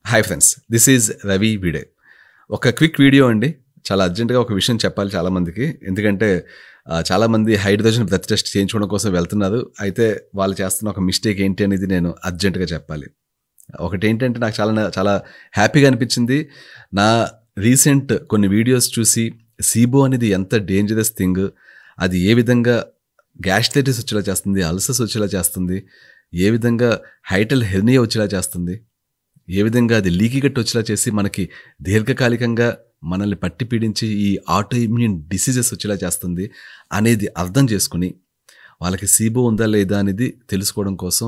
Hi friends, this is Ravi విడే. ఒక quick video అండి. చాలా అర్జెంటుగా ఒక విషయం చెప్పాలి చాలామందికి. ఎందుకంటే చాలామంది హైడ్రోజన్ బ్రెత్ టెస్ట్ చేయించుకోవడం కోసం వెళ్తున్నారు. అయితే వాళ్ళు చేస్తున్న ఒక మిస్టేక్ ఏంటి అనేది నేను అర్జెంటుగా చెప్పాలి. ఒకటేంటంటే నాకు చాలా హ్యాపీగా అనిపించింది. నా రీసెంట్ కొన్ని వీడియోస్ చూసి SIBO అనేది ఎంత డేంజరస్ థింగ్, అది ఏ విధంగా గ్యాస్ట్రైటిస్ వచ్చేలా చేస్తుంది, అల్సర్స్ వచ్చేలా చేస్తుంది, ఏ విధంగా హైటల్ హెర్నియా వచ్చేలా చేస్తుంది, ఏ విధంగా అది లీకీ గట్ వచ్చేలా చేసి మనకి దీర్ఘకాలికంగా మనల్ని పట్టి పీడించి ఈ ఆటో ఇమ్యూన్ డిసీజెస్ వచ్చేలా చేస్తుంది అనేది అర్థం చేసుకుని వాళ్ళకి SIBO ఉందా లేదా అనేది తెలుసుకోవడం కోసం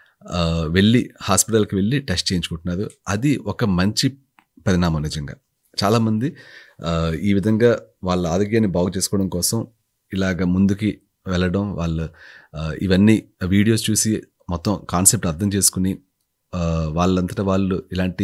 వెళ్ళి హాస్పిటల్కి వెళ్ళి టెస్ట్ చేయించుకుంటున్నారు. అది ఒక మంచి పరిణామం. నిజంగా చాలామంది ఈ విధంగా వాళ్ళ ఆరోగ్యాన్ని బాగు చేసుకోవడం కోసం ఇలాగ ముందుకి వెళ్ళడం, వాళ్ళు ఇవన్నీ వీడియోస్ చూసి మొత్తం కాన్సెప్ట్ అర్థం చేసుకుని వాళ్ళంతటా వాళ్ళు ఇలాంటి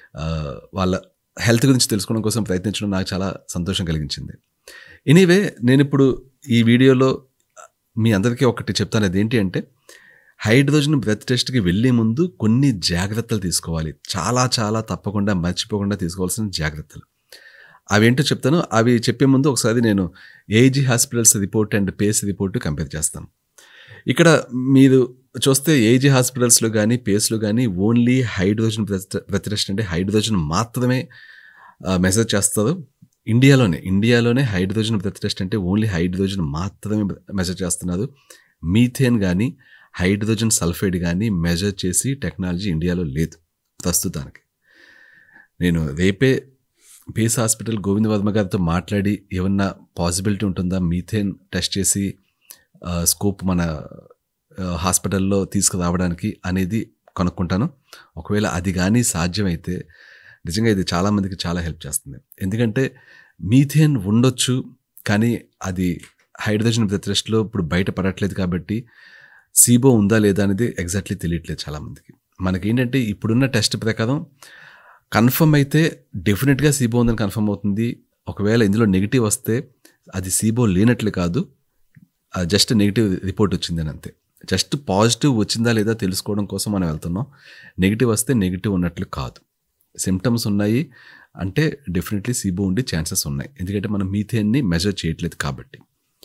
వాళ్ళ హెల్త్ గురించి తెలుసుకోవడం కోసం ప్రయత్నించడం నాకు చాలా సంతోషం కలిగించింది. ఎనీవే, నేను ఇప్పుడు ఈ వీడియోలో మీ అందరికీ ఒకటి చెప్తాను. అది ఏంటి అంటే, హైడ్రోజన్ బ్రెత్ టెస్ట్కి వెళ్ళే ముందు కొన్ని జాగ్రత్తలు తీసుకోవాలి. చాలా తప్పకుండా మర్చిపోకుండా తీసుకోవాల్సిన జాగ్రత్తలు అవేంటో చెప్తాను. అవి చెప్పే ముందు ఒకసారి నేను AG hospitals report and Pace report compare చేస్తాను. ఇక్కడ మీరు చూస్తే ఏజీ హాస్పిటల్స్లో కానీ పేస్లో కానీ ఓన్లీ హైడ్రోజన్ బ్రెత్ టెస్ట్ అంటే హైడ్రోజన్ మాత్రమే మెజర్ చేస్తారు. ఇండియాలోనే హైడ్రోజన్ బ్రెత్ టెస్ట్ అంటే ఓన్లీ హైడ్రోజన్ మాత్రమే మెజర్ చేస్తున్నారు. మీథేన్ కానీ హైడ్రోజన్ సల్ఫైడ్ కానీ మెజర్ చేసి టెక్నాలజీ ఇండియాలో లేదు ప్రస్తుతానికి. నేను రేపే పేస్ హాస్పిటల్ గోవింద్ వర్మ గారితో మాట్లాడి ఏమన్నా పాసిబిలిటీ ఉంటుందా మీథేన్ టెస్ట్ చేసి స్కోప్ మన హాస్పిటల్లో తీసుకురావడానికి అనేది కనుక్కుంటాను. ఒకవేళ అది కానీ సాధ్యమైతే నిజంగా ఇది చాలామందికి చాలా హెల్ప్ చేస్తుంది. ఎందుకంటే మీథేన్ ఉండొచ్చు, కానీ అది హైడ్రోజన్ బ్రెత్ టెస్ట్లో ఇప్పుడు బయట పడట్లేదు కాబట్టి SIBO ఉందా లేదా అనేది ఎగ్జాక్ట్లీ తెలియట్లేదు చాలామందికి. మనకేంటంటే ఇప్పుడున్న టెస్ట్ ప్రకారం కన్ఫర్మ్ అయితే డెఫినెట్గా SIBO ఉందని కన్ఫర్మ్ అవుతుంది. ఒకవేళ ఇందులో నెగిటివ్ వస్తే అది SIBO లేనట్లు కాదు, జస్ట్ నెగిటివ్ రిపోర్ట్ వచ్చిందని అంతే. జస్ట్ పాజిటివ్ వచ్చిందా లేదా తెలుసుకోవడం కోసం మనం వెళ్తున్నాం. నెగిటివ్ వస్తే నెగిటివ్ ఉన్నట్లు కాదు. సిమ్టమ్స్ ఉన్నాయి అంటే డెఫినెట్లీ SIBO ఉండే ఛాన్సెస్ ఉన్నాయి, ఎందుకంటే మనం మీథేన్ని మెజర్ చేయట్లేదు కాబట్టి.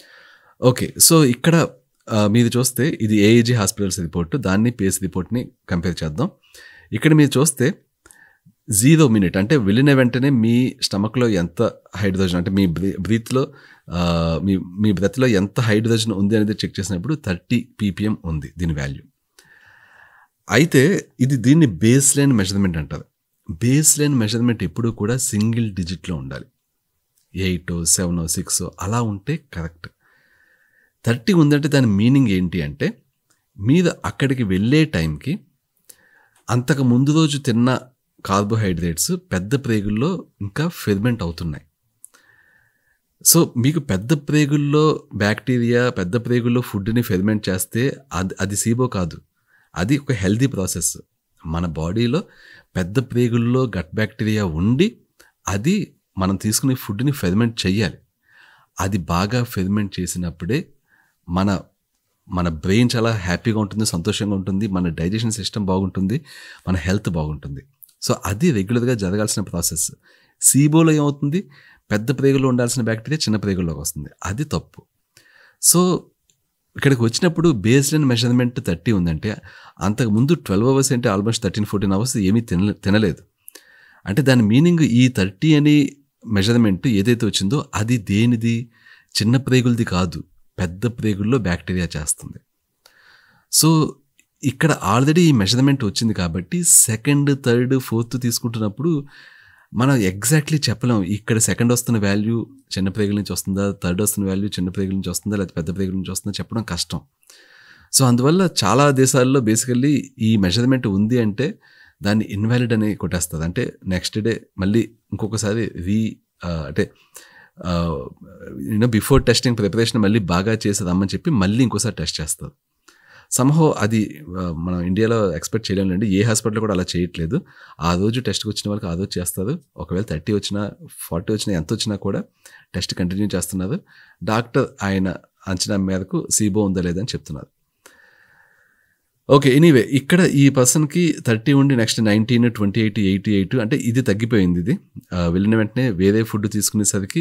ఓకే, సో ఇక్కడ మీరు చూస్తే ఇది ఏఏజీ హాస్పిటల్స్ రిపోర్ట్, దాన్ని పేస్ రిపోర్ట్ని కంపేర్ చేద్దాం. ఇక్కడ మీరు చూస్తే 0 మినిట్ అంటే వెళ్ళిన వెంటనే మీ స్టమక్లో ఎంత హైడ్రోజన్ అంటే మీ బ్రీత్లో మీ బ్రెత్లో ఎంత హైడ్రోజన్ ఉంది అనేది చెక్ చేసినప్పుడు 30 ppm ఉంది దీని వాల్యూ. అయితే దీన్ని బేస్ లైన్ మెజర్మెంట్ అంటారు. బేస్ లైన్ మెజర్మెంట్ ఎప్పుడూ కూడా సింగిల్ డిజిట్లో ఉండాలి. 8, 7, 6 అలా ఉంటే కరెక్ట్. 30 ఉందంటే దాని మీనింగ్ ఏంటి అంటే, మీరు అక్కడికి వెళ్ళే టైంకి అంతకు ముందు రోజు తిన్న కార్బోహైడ్రేట్స్ పెద్ద ప్రేగుల్లో ఇంకా ఫెర్మెంట్ అవుతున్నాయి. సో మీకు పెద్ద ప్రేగుల్లో బ్యాక్టీరియా పెద్ద ప్రేగుల్లో ఫుడ్ని ఫెర్మెంట్ చేస్తే అది SIBO కాదు, అది ఒక హెల్దీ ప్రాసెస్. మన బాడీలో పెద్ద ప్రేగుల్లో గట్ బ్యాక్టీరియా ఉండి అది మనం తీసుకునే ఫుడ్ని ఫెర్మెంట్ చేయాలి. అది బాగా ఫెర్మెంట్ చేసినప్పుడే మన బ్రెయిన్ చాలా హ్యాపీగా ఉంటుంది, సంతోషంగా ఉంటుంది, మన డైజెషన్ సిస్టమ్ బాగుంటుంది, మన హెల్త్ బాగుంటుంది. సో అది రెగ్యులర్గా జరగాల్సిన ప్రాసెస్. SIBOలో ఏమవుతుంది, పెద్ద ప్రేగులో ఉండాల్సిన బ్యాక్టీరియా చిన్న ప్రేగుల్లోకి వస్తుంది, అది తప్పు. సో ఇక్కడికి వచ్చినప్పుడు బేస్ లైన్ మెజర్మెంట్ 30 ఉందంటే అంతకుముందు 12 అవర్స్ అంటే ఆల్మోస్ట్ 13-14 అవర్స్ ఏమీ తినలేదు. అంటే దాని మీనింగ్ ఈ 30 అని మెజర్మెంట్ ఏదైతే వచ్చిందో అది దేనిది, చిన్న ప్రేగులది కాదు, పెద్ద ప్రేగుల్లో బ్యాక్టీరియా చేస్తుంది. సో ఇక్కడ ఆల్రెడీ ఈ మెజర్మెంట్ వచ్చింది కాబట్టి సెకండ్, థర్డ్, ఫోర్త్ తీసుకుంటున్నప్పుడు మనం ఎగ్జాక్ట్లీ చెప్పలేం ఇక్కడ సెకండ్ వస్తున్న వాల్యూ చిన్న ప్రేగుల నుంచి వస్తుందా, థర్డ్ వస్తున్న వాల్యూ చిన్న ప్రేగుల నుంచి వస్తుందా, లేకపోతే పెద్ద ప్రేగుల నుంచి వస్తుందా చెప్పడం కష్టం. సో అందువల్ల చాలా దేశాల్లో బేసికల్లీ ఈ మెజర్మెంట్ ఉంది అంటే దాన్ని ఇన్వాలిడ్ అని కొట్టేస్తుంది. అంటే నెక్స్ట్ డే మళ్ళీ ఇంకొకసారి అంటే బిఫోర్ టెస్టింగ్ ప్రిపరేషన్ మళ్ళీ బాగా చేసి రమ్మని చెప్పి మళ్ళీ ఇంకోసారి టెస్ట్ చేస్తారు. సమ్హౌ అది మనం ఇండియాలో ఎక్స్పెక్ట్ చేయలేండి. ఏ హాస్పిటల్ కూడా అలా చేయట్లేదు. ఆ రోజు టెస్ట్కి వచ్చిన వాళ్ళకి ఆ రోజు చేస్తారు. ఒకవేళ 30 వచ్చినా 40 వచ్చినా ఎంత వచ్చినా కూడా టెస్ట్ కంటిన్యూ చేస్తున్నారు. డాక్టర్ ఆయన అంచనా మేరకు SIBO ఉందా లేదని చెప్తున్నారు. ఓకే. ఎనీవే ఇక్కడ ఈ పర్సన్‌కి 30 ఉండి నెక్స్ట్ 19, 28, 88 అంటే ఇది తగ్గిపోయింది ఇది. వెళ్ళిన వెంటనే వేరే ఫుడ్ తీసుకునేసరికి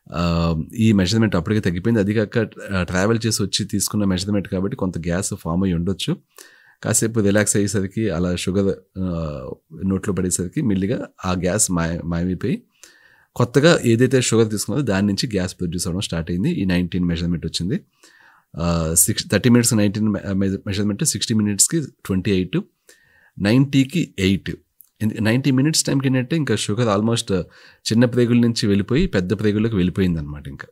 ఈ మెజర్‌మెంట్ అప్పటికే తగ్గిపోయింది. అది కాక ట్రావెల్ చేసి వచ్చి తీసుకున్న మెజర్‌మెంట్ కాబట్టి కొంత గ్యాస్ ఫార్మ్ అయ్యి ఉండొచ్చు. కాసేపు రిలాక్స్ అయ్యేసరికి అలా షుగర్ నోట్లో పడేసరికి మెల్లిగా ఆ గ్యాస్ మాయమైపోయి కొత్తగా ఏదైతే షుగర్ తీసుకున్నారో దాని నుంచి గ్యాస్ ప్రొడ్యూస్ అవ్వడం స్టార్ట్ అయింది. ఈ 19 మెజర్‌మెంట్ వచ్చింది. 30 మినిట్స్ 19 మెజర్‌మెంట్, 60 మినిట్స్‌కి 28, 90కి 8. 90 మినిట్స్ టైంకి ఏంటంటే ఇంకా షుగర్ ఆల్మోస్ట్ చిన్న ప్రేగుల నుంచి వెళ్ళిపోయి పెద్ద ప్రేగుల్లోకి వెళ్ళిపోయిందనమాట ఇంకా.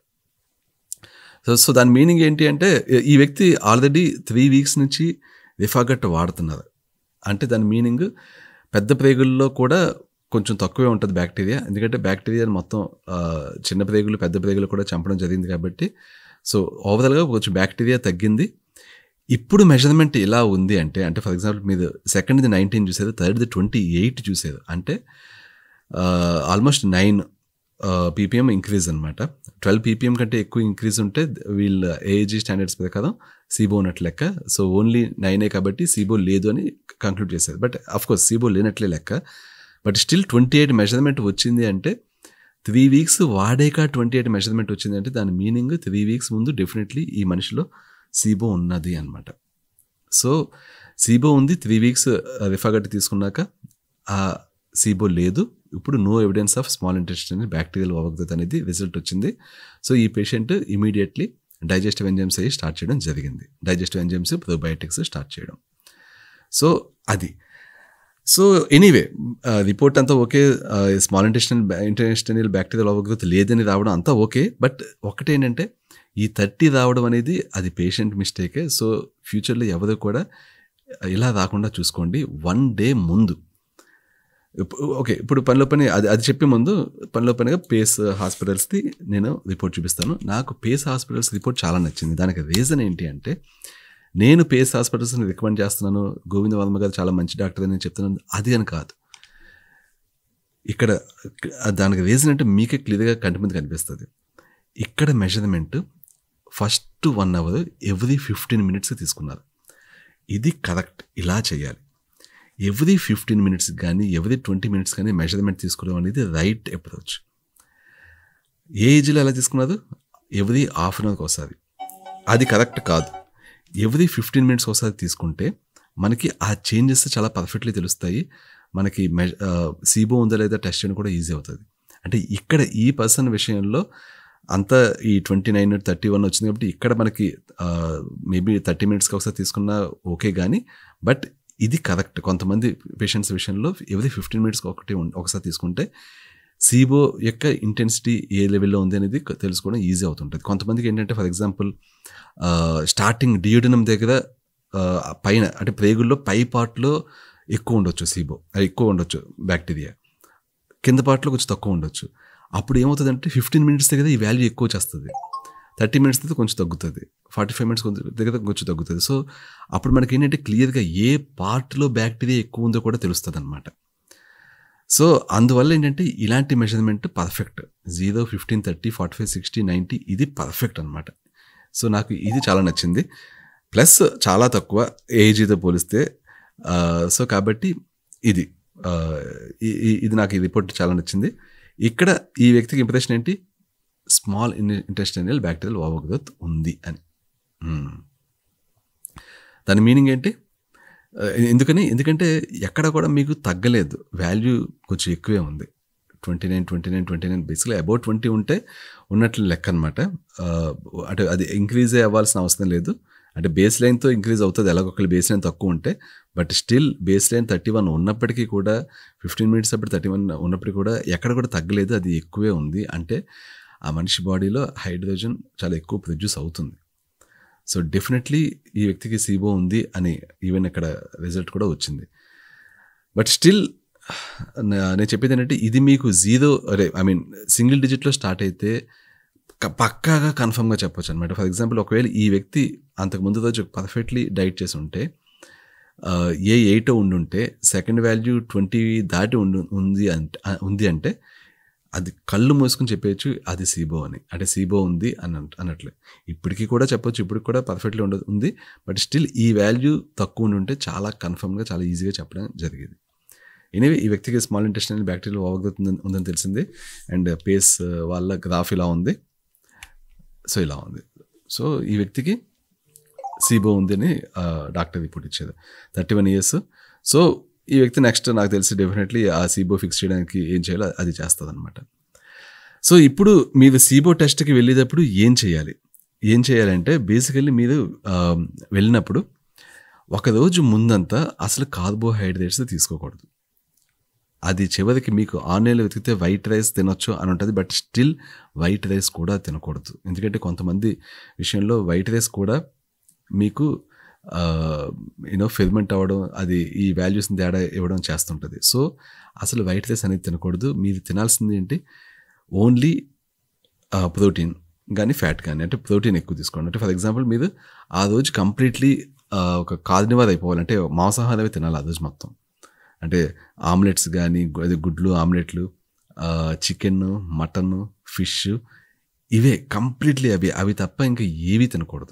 సో దాని మీనింగ్ ఏంటి అంటే ఈ వ్యక్తి ఆల్రెడీ 3 వీక్స్ నుంచి రిఫాగట్ వాడుతున్నారు. అంటే దాని మీనింగ్ పెద్ద ప్రేగుల్లో కూడా కొంచెం తక్కువే ఉంటుంది బ్యాక్టీరియా. ఎందుకంటే బ్యాక్టీరియా మొత్తం చిన్న ప్రేగులు పెద్ద ప్రేగులు కూడా చంపడం జరిగింది కాబట్టి సో ఓవరాల్గా కొంచెం బ్యాక్టీరియా తగ్గింది. ఇప్పుడు మెజర్మెంట్ ఎలా ఉంది అంటే ఫర్ ఎగ్జాంపుల్ మీరు సెకండ్ది 19 చూసారు, థర్డ్ది 28 చూసారు. అంటే ఆల్మోస్ట్ 9 ppm ఇంక్రీజ్ అనమాట. 12 ppm కంటే ఎక్కువ ఇంక్రీజ్ ఉంటే వీళ్ళ ఏఏజీ స్టాండర్డ్స్ ప్రకారం SIBO ఉన్నట్లు లెక్క. సో ఓన్లీ 9 కాబట్టి SIBO లేదు అని కంక్లూడ్ చేశారు. బట్ అఫ్కోర్స్ SIBO లేనట్లే లెక్క. బట్ స్టిల్ 28 మెజర్మెంట్ వచ్చింది అంటే 3 వీక్స్ వాడేక 28 మెజర్మెంట్ వచ్చింది అంటే దాని మీనింగ్ 3 వీక్స్ ముందు డెఫినెట్లీ ఈ మనిషిలో SIBO ఉన్నది అనమాట. సో SIBO ఉంది, 3 వీక్స్ రిఫాగట్ తీసుకున్నాక ఆ SIBO లేదు. ఇప్పుడు no evidence of small intestine bacterial overgrowth అనేది రిజల్ట్ వచ్చింది. సో ఈ పేషెంట్ ఇమీడియట్లీ డైజెస్టివ్ ఎంజైమ్స్ అయ్యి స్టార్ట్ చేయడం జరిగింది. డైజెస్టివ్ ఎంజైమ్స్, ప్రోబయోటిక్స్ స్టార్ట్ చేయడం. సో అది. సో ఎనీవే రిపోర్ట్ అంతా okay. Small intestinal bacterial overgrowth లేదని రావడం అంతా ఓకే. బట్ ఒకటేంటంటే ఈ 30 రావడం అనేది అది పేషెంట్ మిస్టేకే. సో ఫ్యూచర్లో ఎవరు కూడా ఇలా రాకుండా చూసుకోండి 1 డే ముందు. ఓకే, ఇప్పుడు పనిలో పని అది చెప్పే ముందు పనిలో పనిగా పేస్ హాస్పిటల్స్ది నేను రిపోర్ట్ చూపిస్తాను. నాకు పేస్ హాస్పిటల్స్ రిపోర్ట్ చాలా నచ్చింది. దానికి రీజన్ ఏంటి అంటే నేను పేస్ హాస్పిటల్స్ని రికమెండ్ చేస్తున్నాను, గోవింద వర్మ గారు చాలా మంచి డాక్టర్ అని చెప్తున్నాను, అది అని కాదు. ఇక్కడ దానికి రీజన్ అంటే మీకే క్లియర్గా కంటి మీద కనిపిస్తుంది. ఇక్కడ measurement first 1 hour every 15 minutes తీసుకున్నారు. ఇది కరెక్ట్, ఇలా చేయాలి. ఎవ్రీ 15 మినిట్స్ కానీ ఎవ్రీ 20 మినిట్స్ కానీ మెజర్మెంట్ తీసుకోవడం అనేది రైట్ అప్రోచ్. ఏ ఏజ్లో ఎలా తీసుకున్నారు? ఎవ్రీ హాఫ్ అన్ అవర్కి ఒకసారి. అది కరెక్ట్ కాదు. ఎవ్రీ 15 మినిట్స్ ఒకసారి తీసుకుంటే మనకి ఆ చేంజెస్ చాలా పర్ఫెక్ట్లీ తెలుస్తాయి. మనకి SIBO ఉందా లేదా టెస్ట్ చేయడం కూడా ఈజీ అవుతుంది. అంటే ఇక్కడ ఈ పర్సన్ విషయంలో అంతా ఈ 29, 31 వచ్చింది కాబట్టి ఇక్కడ మనకి మేబీ 30 మినిట్స్కి ఒకసారి తీసుకున్నా ఓకే కానీ బట్ ఇది కరెక్ట్. కొంతమంది పేషెంట్స్ విషయంలో ఎవ్రీ 15 మినిట్స్కి ఒకసారి తీసుకుంటే SIBO యొక్క ఇంటెన్సిటీ ఏ లెవెల్లో ఉంది అనేది తెలుసుకోవడం ఈజీ అవుతుంటుంది. కొంతమందికి ఏంటంటే ఫర్ ఎగ్జాంపుల్ స్టార్టింగ్ డియోడినం దగ్గర పైన అంటే ప్రేగుల్లో పై పార్ట్లో ఎక్కువ ఉండొచ్చు SIBO, ఎక్కువ ఉండొచ్చు బ్యాక్టీరియా, కింద పార్ట్లో కొంచెం తక్కువ ఉండొచ్చు. అప్పుడు ఏమవుతుందంటే 15 మినిట్స్ దగ్గర ఈ వాల్యూ ఎక్కువ చేస్తుంది, 30 మినిట్స్ దగ్గర కొంచెం తగ్గుతుంది, 45 మినిట్స్ దగ్గర కొంచెం తగ్గుతుంది. సో అప్పుడు మనకి ఏంటంటే క్లియర్గా ఏ పార్ట్లో బ్యాక్టీరియా ఎక్కువ ఉందో కూడా తెలుస్తుంది అనమాట. సో అందువల్ల ఏంటంటే ఇలాంటి మెజర్మెంట్ పర్ఫెక్ట్. 0, 15, 30, 45, 60, 90 ఇది పర్ఫెక్ట్ అనమాట. సో నాకు ఇది చాలా నచ్చింది. ప్లస్ చాలా తక్కువ ఏజీతో పోలిస్తే. సో కాబట్టి ఇది నాకు ఈ రిపోర్ట్ చాలా నచ్చింది. ఇక్కడ ఈ వ్యక్తికి ఇంప్రెషన్ ఏంటి? స్మాల్ ఇంటెస్టైనల్ బ్యాక్టీరియల్ ఓవర్గ్రోత్ ఉంది అని. దాని మీనింగ్ ఏంటి? ఎందుకంటే ఎక్కడ కూడా మీకు తగ్గలేదు, వాల్యూ కొంచెం ఎక్కువే ఉంది. 29 బేసిక్లీ అబౌట్ 20 ఉంటే ఉన్నట్లు లెక్క అనమాట. అంటే అది ఇంక్రీజ్ అవ్వాల్సిన అవసరం లేదు. అంటే బేస్ లైన్తో ఇంక్రీజ్ అవుతుంది, ఎలాగొకళ్ళు బేస్ లైన్ తక్కువ ఉంటే. బట్ స్టిల్ బేస్ లైన్ 31 ఉన్నప్పటికీ కూడా 15 మినిట్స్ అప్పుడు 31 ఉన్నప్పటికీ కూడా ఎక్కడ కూడా తగ్గలేదు, అది ఎక్కువే ఉంది. అంటే ఆ మనిషి బాడీలో హైడ్రోజన్ చాలా ఎక్కువ ప్రొడ్యూస్ అవుతుంది. సో డెఫినెట్లీ ఈ వ్యక్తికి SIBO ఉంది అని ఈవెన్ ఇక్కడ రిజల్ట్ కూడా వచ్చింది. బట్ స్టిల్ నేను చెప్పేది ఏంటంటే ఇది మీకు సింగిల్ డిజిట్లో స్టార్ట్ అయితే పక్కాగా కన్ఫర్మ్గా చెప్పొచ్చు అనమాట. ఫర్ ఎగ్జాంపుల్ ఒకవేళ ఈ వ్యక్తి అంతకుముందు రోజు పర్ఫెక్ట్లీ డైట్ చేసి ఉంటే, ఏ 8 ఉండుంటే సెకండ్ వాల్యూ 20 దాటి ఉంది అంటే అది కళ్ళు మూసుకొని చెప్పేయచ్చు అది SIBO అని, అంటే SIBO ఉంది అన్నట్లు. ఇప్పటికీ కూడా చెప్పొచ్చు, ఇప్పటికి కూడా పర్ఫెక్ట్లీ ఉంది. బట్ స్టిల్ ఈ వాల్యూ తక్కువ ఉంటే చాలా కన్ఫర్మ్గా చాలా ఈజీగా చెప్పడం జరిగేది. ఎనీవే ఈ వ్యక్తికి స్మాల్ ఇంటెస్టైనల్ బ్యాక్టీరియల్ ఓవర్గ్రోత్ ఉందని తెలిసింది. అండ్ పేస్ వాళ్ళ గ్రాఫ్ ఇలా ఉంది, సో ఇలా ఉంది. సో ఈ వ్యక్తికి SIBO ఉంది అని డాక్టర్ రిపోర్ట్ ఇచ్చేది. 31 years. సో ఈ వ్యక్తి నెక్స్ట్ నాకు తెలిసి డెఫినెట్లీ ఆ SIBO ఫిక్స్ చేయడానికి ఏం చేయాలో అది చేస్తుంది అనమాట. సో ఇప్పుడు మీరు SIBO టెస్ట్కి వెళ్ళేటప్పుడు ఏం చేయాలంటే బేసికల్లీ మీరు వెళ్ళినప్పుడు ఒకరోజు ముందంతా అసలు కార్బోహైడ్రేట్స్ తీసుకోకూడదు. అది చివరికి మీకు ఆన్లైన్లో వెతికితే వైట్ రైస్ తినొచ్చు అని ఉంటుంది, బట్ స్టిల్ వైట్ రైస్ కూడా తినకూడదు. ఎందుకంటే కొంతమంది విషయంలో వైట్ రైస్ కూడా మీకు ఫెర్మెంట్ అవ్వడం, అది ఈ వాల్యూస్ని తేడా ఇవ్వడం చేస్తుంటుంది. సో అసలు వైట్ రైస్ అనేది తినకూడదు. మీరు తినాల్సింది ఏంటి, ఓన్లీ ప్రోటీన్ కానీ ఫ్యాట్ కానీ, అంటే ప్రోటీన్ ఎక్కువ తీసుకోండి. అంటే ఫర్ ఎగ్జాంపుల్ మీరు ఆ రోజు కంప్లీట్లీ ఒక కార్నివర్ అయిపోవాలంటే మాంసాహారమే తినాలి ఆ రోజు మొత్తం. అంటే ఆమ్లెట్స్ కానీ, గుడ్లు ఆమ్లెట్లు, చికెన్, మటన్, ఫిష్, ఇవే కంప్లీట్లీ అవి తప్ప ఇంకా ఏవి తినకూడదు.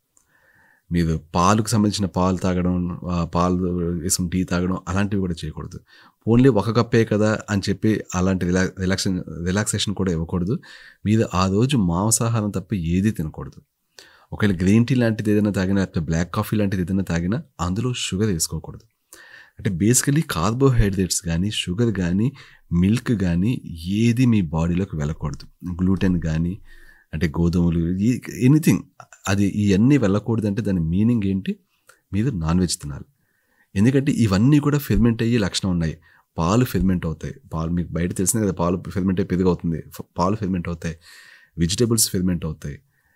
మీరు పాలకు సంబంధించిన పాలు తాగడం, పాలు వేసుకుని టీ తాగడం అలాంటివి కూడా చేయకూడదు. ఓన్లీ ఒక కప్పే కదా అని చెప్పి అలాంటి రిలాక్సేషన్ కూడా ఇవ్వకూడదు. మీరు ఆ రోజు మాంసాహారం తప్ప ఏది తినకూడదు. ఒకవేళ గ్రీన్ టీ లాంటిది ఏదైనా తాగినా, లేకపోతే బ్లాక్ కాఫీ లాంటిది ఏదైనా తాగినా అందులో షుగర్ వేసుకోకూడదు. అంటే బేసికలీ కార్బోహైడ్రేట్స్ కానీ, షుగర్ కానీ, మిల్క్ కానీ ఏది మీ బాడీలోకి వెళ్ళకూడదు. గ్లూటెన్ కానీ, అంటే గోధుమలు, ఎనీథింగ్, అది ఇవన్నీ వెళ్ళకూడదు. అంటే దాని మీనింగ్ ఏంటి, మీరు నాన్ వెజ్ తినాలి. ఎందుకంటే ఇవన్నీ కూడా ఫెర్మెంట్ అయ్యే లక్షణం ఉన్నాయి. పాలు ఫెర్మెంట్ అవుతాయి, పాలు మీకు బయట తెలిసిందే కదా, పాలు ఫెర్మెంట్ అయ్యి పెరుగు అవుతుంది, పాలు ఫెర్మెంట్ అవుతాయి, వెజిటేబుల్స్ ఫెర్మెంట్ అవుతాయి,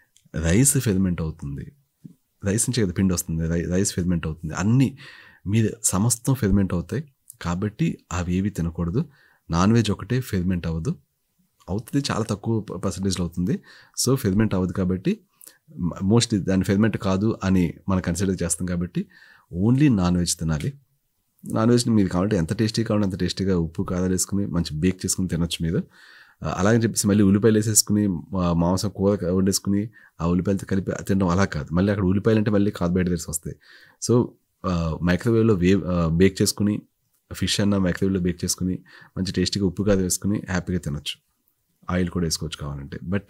రైస్ ఫెర్మెంట్ అవుతుంది, రైస్ నుంచి కదా పిండి వస్తుంది, రైస్ ఫెర్మెంట్ అవుతుంది, అన్నీ మీరు సమస్తం ఫెర్మెంట్ అవుతాయి. కాబట్టి అవి ఏవి తినకూడదు. నాన్ వెజ్ ఒకటే ఫెర్మెంట్ అవుతుంది, చాలా తక్కువ పర్సంటేజ్లో అవుతుంది. సో ఫెర్మెంట్ అవ్వదు కాబట్టి మోస్ట్లీ దాని ఫెర్మెంట్ కాదు అని మనం కన్సిడర్ చేస్తాం. కాబట్టి ఓన్లీ నాన్ వెజ్ తినాలి. నాన్ వెజ్ని మీరు కావాలంటే ఎంత టేస్టీ కావాలంటే అంత టేస్టీగా ఉప్పు కారాలు వేసుకుని మంచి బేక్ చేసుకుని తినొచ్చు మీరు. అలాగని చెప్పేసి మళ్ళీ ఉల్లిపాయలు వేసేసుకుని మాంసం కూర వండేసుకుని ఆ ఉల్లిపాయలతో కలిపి తినడం అలా కాదు. మళ్ళీ అక్కడ ఉల్లిపాయలు అంటే మళ్ళీ కార్బోహైడ్రేట్స్ వస్తాయి. సో మైక్రోవేవ్లో బేక్ చేసుకుని, ఫిష్ అన్న మైక్రోవేవ్లో బేక్ చేసుకుని మంచి టేస్టీగా ఉప్పు కాదు వేసుకుని హ్యాపీగా తినొచ్చు. ఆయిల్ కూడా వేసుకోవచ్చు కావాలంటే, బట్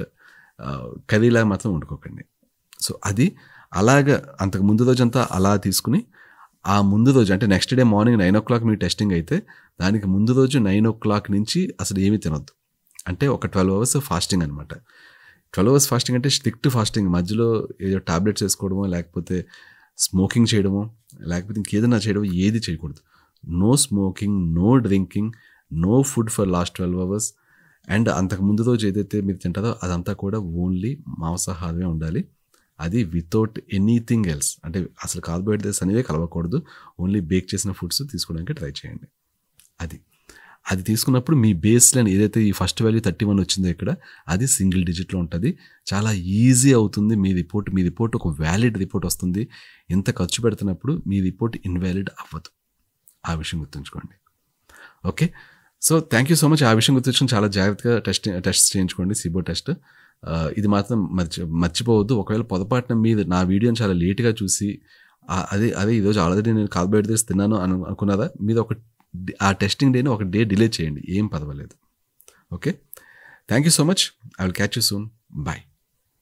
కర్రీలా మాత్రం వండుకోకండి. సో అది అలాగా అంతకు ముందు రోజంతా అలా తీసుకుని, ఆ ముందు రోజు అంటే నెక్స్ట్ డే మార్నింగ్ 9 o'clock మీ టెస్టింగ్ అయితే దానికి ముందు రోజు 9 o'clock నుంచి అసలు ఏమీ తినొద్దు. అంటే ఒక 12 hours ఫాస్టింగ్ అనమాట. 12 hours ఫాస్టింగ్ అంటే స్ట్రిక్ట్ ఫాస్టింగ్. మధ్యలో ఏదో టాబ్లెట్స్ వేసుకోవడమో, లేకపోతే స్మోకింగ్ చేయడమో, లేకపోతే ఇంకేదైనా చేయడమో ఏది చేయకూడదు. No smoking, no drinking, no food for last 12 hours. And అంతకు ముందు రోజు ఏదైతే మీరు తింటారో అదంతా కూడా ఓన్లీ మాంసాహారమే ఉండాలి. అది వితౌట్ ఎనీథింగ్ ఎల్స్. అంటే అసలు కార్బోహైడ్రేట్స్ అనేవి కలవకూడదు. ఓన్లీ బేక్ చేసిన ఫుడ్స్ తీసుకోవడానికి ట్రై చేయండి. అది తీసుకున్నప్పుడు మీ బేస్ లైన్ ఏదైతే ఈ ఫస్ట్ వాల్యూ 31 వచ్చిందో ఇక్కడ, అది సింగిల్ డిజిట్లో ఉంటుంది. చాలా ఈజీ అవుతుంది. మీ రిపోర్ట్ ఒక వ్యాలిడ్ రిపోర్ట్ వస్తుంది. ఇంత ఖర్చు పెడుతున్నప్పుడు మీ రిపోర్ట్ ఇన్వాలిడ్ అవ్వదు. ఆ విషయం గుర్తుంచుకోండి. Okay, so thank you so much. ఆ విషయం గుర్తుంచుకొని చాలా జాగ్రత్తగా టెస్ట్ చేయించుకోండి, SIBO టెస్ట్. ఇది మాత్రం మర్చిపోవద్దు. ఒకవేళ పొరపాటున మీరు నా వీడియోని చాలా లేట్గా చూసి అదే ఈరోజు ఆల్రెడీ నేను కార్బోహైడ్రేట్స్ తిన్నాను అనుకున్నారా, మీరు ఆ టెస్టింగ్ డేని ఒక డే డిలే చేయండి, ఏం పర్వాలేదు. Okay, thank you so much. I will catch you soon. Bye.